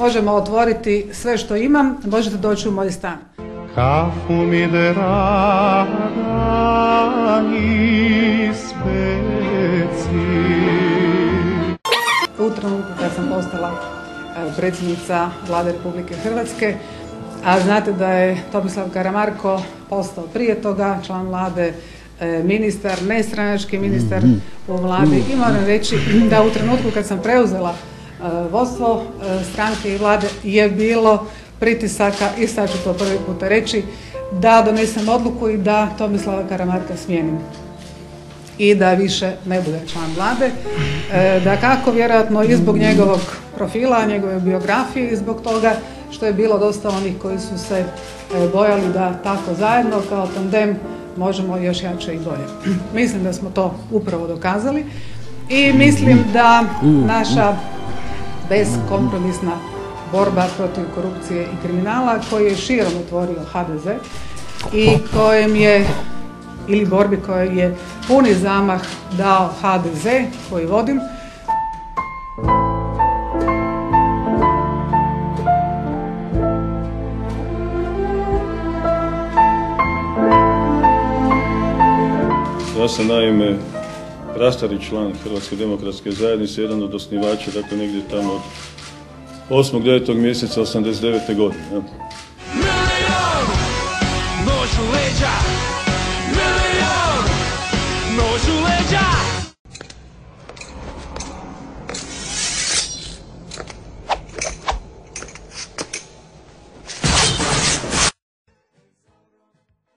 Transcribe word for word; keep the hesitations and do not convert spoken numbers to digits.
možemo otvoriti sve što imam, možete doći u moj stan. Kafu mi draga ispeci. U trenutku kad sam postala predsjednica Vlade Republike Hrvatske, a znate da je Tomislav Karamarko postao prije toga član Vlade, ministar, nestranački ministar u Vladi, i moram reći da u trenutku kad sam preuzela vodstvo stranke i Vlade je bilo pritisaka, i sad ću to prvi puta reći, da donesem odluku i da Tomislava Karamarka smijenim i da više ne bude član Vlade. Dakako, vjerojatno i zbog njegovog profila, njegove biografije, i zbog toga što je bilo dosta onih koji su se bojali da tako zajedno kao tandem možemo još jače i bolje. Mislim da smo to upravo dokazali i mislim da naša beskompromisna borba protiv korupcije i kriminala, koji je širom otvorio ha de ze i kojem je, ili borbi kojoj je puni zamah dao ha de ze koji vodim. Ja sam naime prastari član Hrvatske demokratske zajednice, jedan od osnivača, dakle negdje tamo od osmog devetog mjeseca osamdeset devete godine.